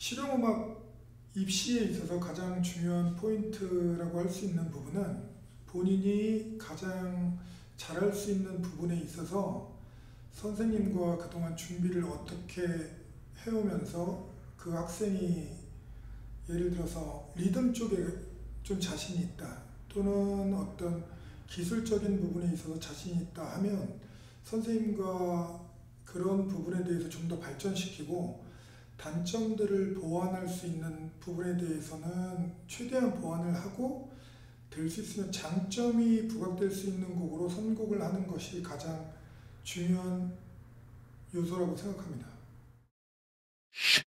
실용음악 입시에 있어서 가장 중요한 포인트라고 할 수 있는 부분은 본인이 가장 잘할 수 있는 부분에 있어서 선생님과 그동안 준비를 어떻게 해오면서 그 학생이 예를 들어서 리듬 쪽에 좀 자신이 있다 또는 어떤 기술적인 부분에 있어서 자신이 있다 하면 선생님과 그런 부분에 대해서 좀 더 발전시키고 단점들을 보완할 수 있는 부분에 대해서는 최대한 보완을 하고 될 수 있으면 장점이 부각될 수 있는 곡으로 선곡을 하는 것이 가장 중요한 요소라고 생각합니다.